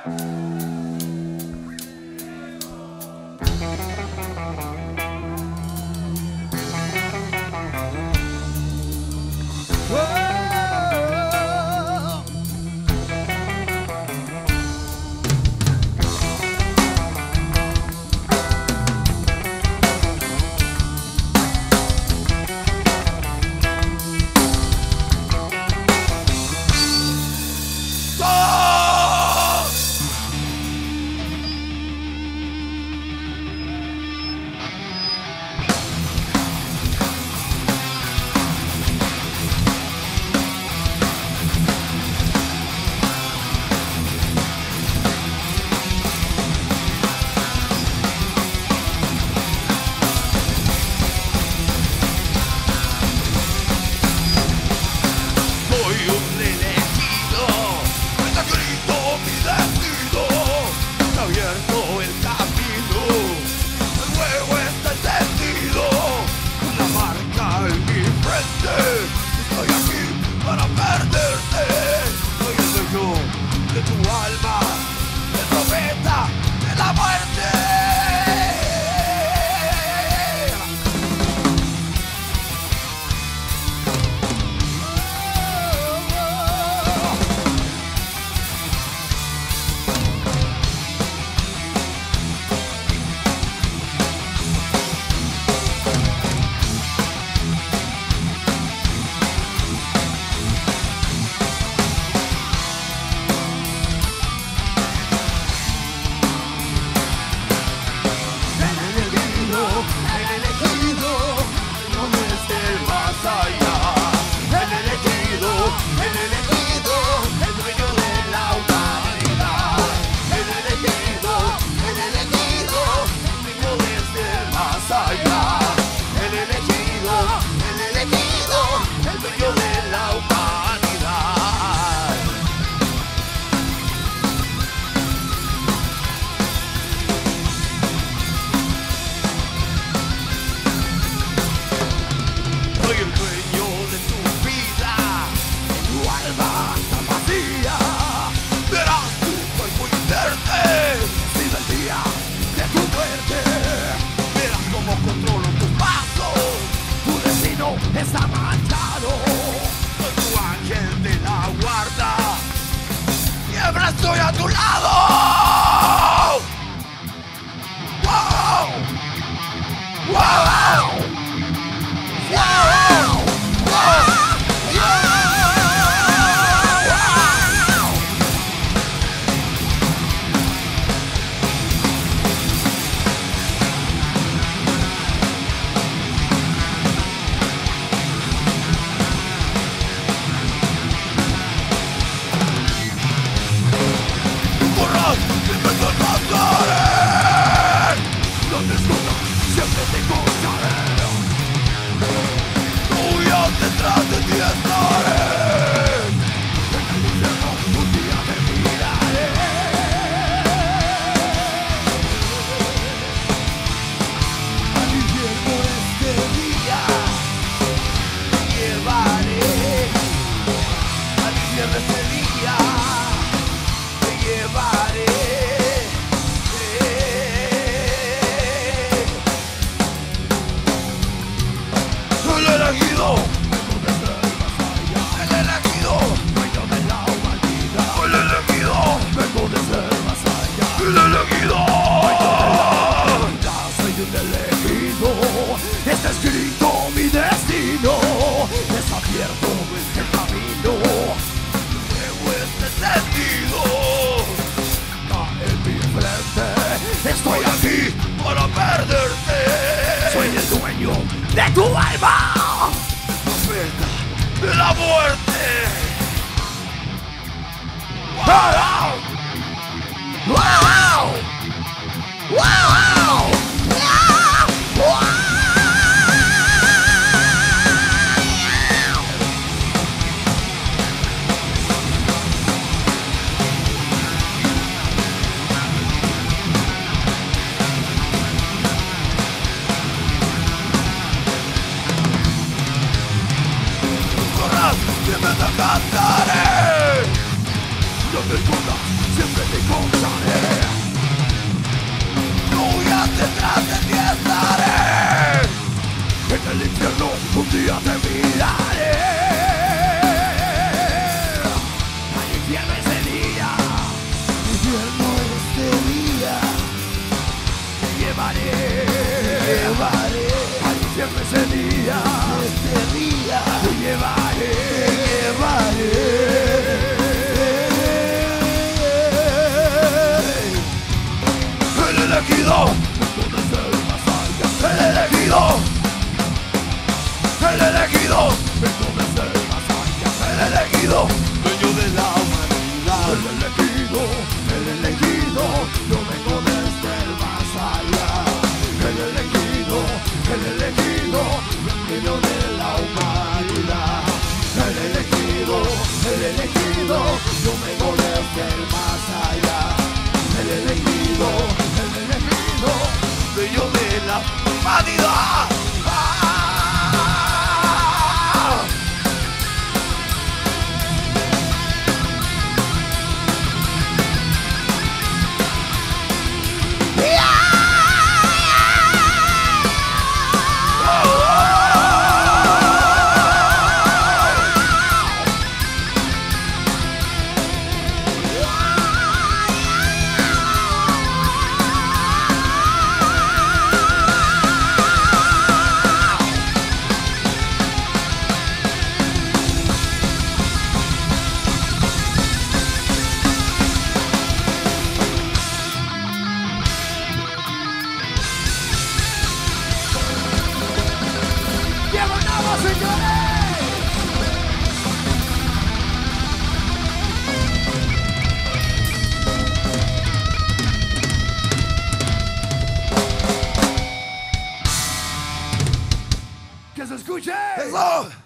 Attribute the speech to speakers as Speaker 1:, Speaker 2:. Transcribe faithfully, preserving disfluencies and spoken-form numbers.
Speaker 1: Estoy a tu lado. Wow. Wow. Wow. Detrás de ti estaré. En el infierno un día te miraré. Al infierno este día te llevaré. Al infierno este día te llevaré. El elegido. ¡El elegido! Soy un elegido, está escrito mi destino, es abierto el camino, llevo este sentido, en mi frente, estoy aquí para perderte, soy el dueño de tu alma, profeta de la muerte. ¡Wow! ¡Wow! ¡Wow! ¡Wow! Corras, que me cantaré. No te escondas. siempre te encontraré. Nunca detrás de ti estaré. En el infierno un día te miraré. Al infierno ese día, al infierno este día, te llevaré, te llevaré. Al infierno ese día, este día, te llevaré, te llevaré. El elegido, entonces el más allá. El elegido, el elegido, entonces el más allá. El elegido, dueño de la humanidad. El elegido, el elegido, yo vengo desde el más allá. El elegido, el elegido, dueño de la humanidad. El elegido, el elegido, yo vengo desde el más allá. El elegido, el elegido, dueño de la humanidad. ¡Que se escuche! ¡Eso!